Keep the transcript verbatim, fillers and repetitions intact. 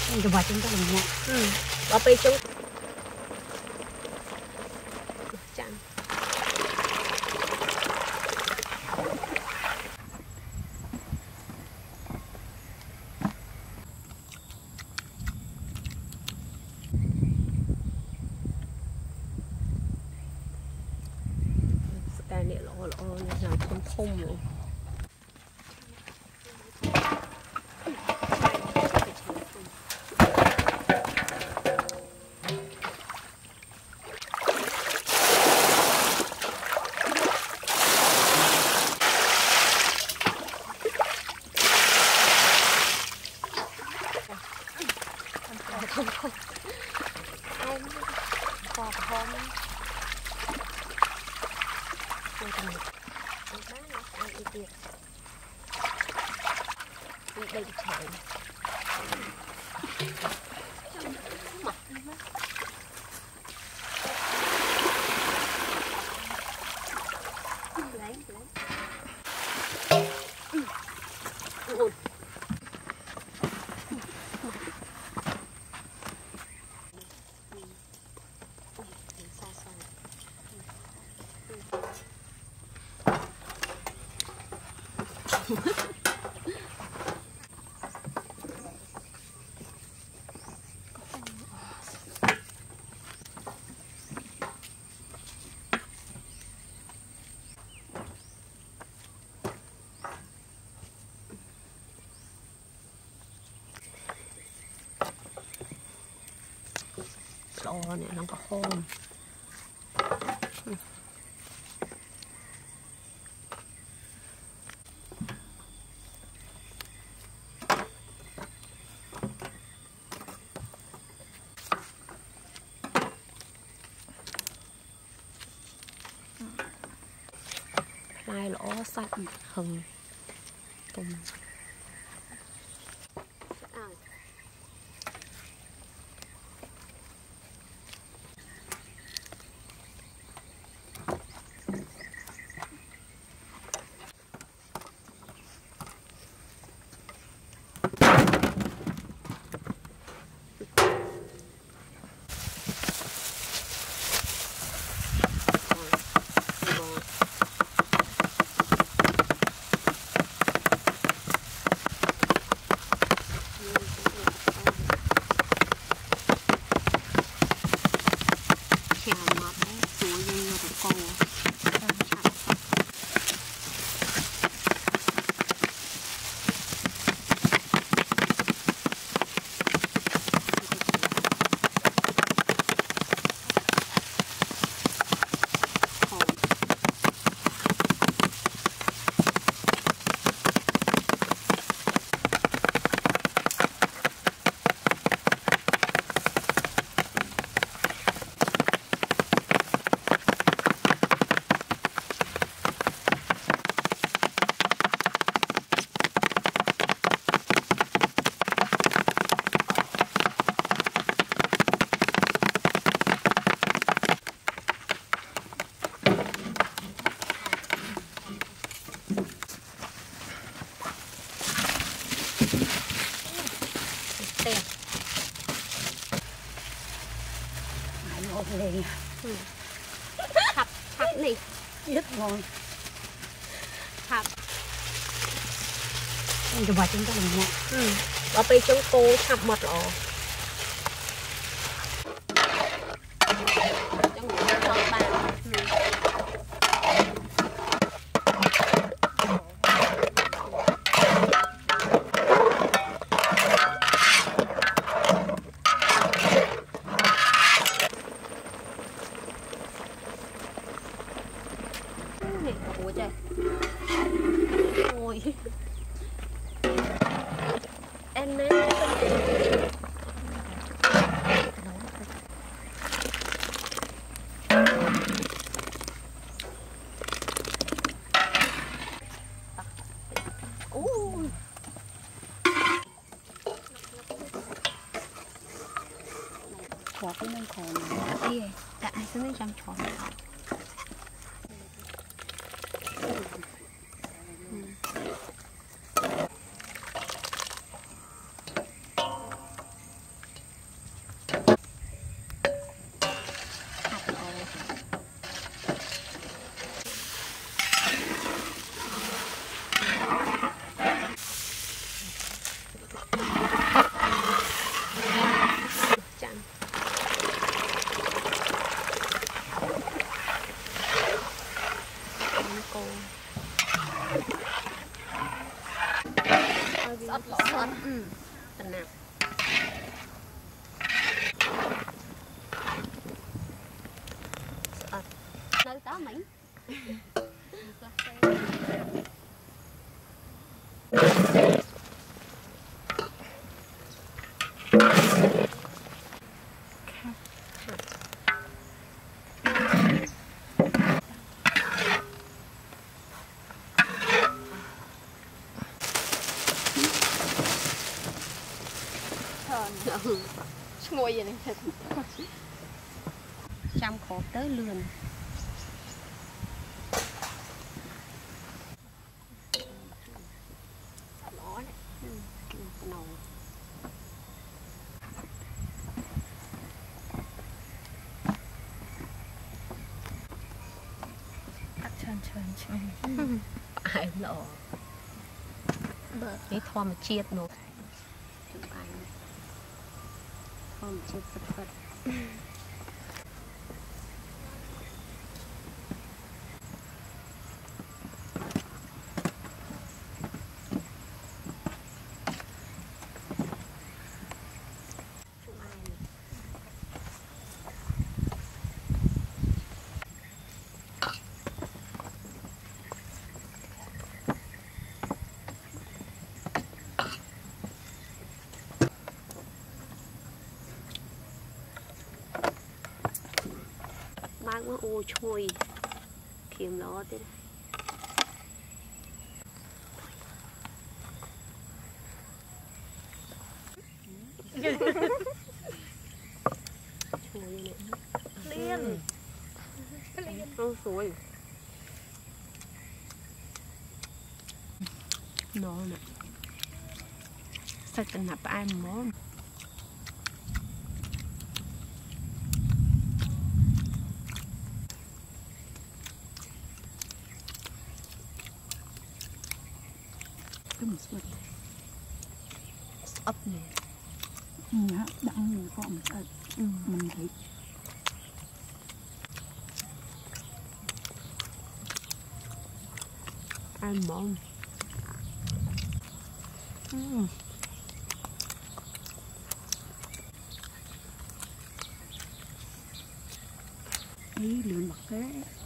Cái bát chúng ta làm nhẹ. Ừ. Bỏ bê chung. Chẳng. Cái này lỗ lỗ làm thơm thơm rồi. Không không anh bọt hôm đây là một anh bán nó ăn ít tiền đi đây đi chạy mặt lấy lấy ui lò này nó có hôm lai lỗ sạch hừng tùng lên ừ. Hạp, hạp này rất ngon. Hạp cái bát chúng ta làm nhẹ. Ừ. Bỏ bê trong cô hạp mật rồi. Trong ngủ cho ba. Ừ. Ủa trời. Ôi. Em nếm ui. Chó cái nông khổ đi tại ai sẽ trong chó Chẳng cô sọt sọt ừ tận nạp sọt nơi tá mình ngồi vậy này thật trăm khổ tới lươn ló này nầu cắt chân chân chân ai lọ cái thoa mà chiết nó không chết phật phật mang nó ô chui kiếm nó thế liên nó rồi nó nè sao cần nạp ai món cái một sợi ấp này ừ, đặng người có một sợi ừ. Mình thấy ăn món ừ. ý lượn bật cái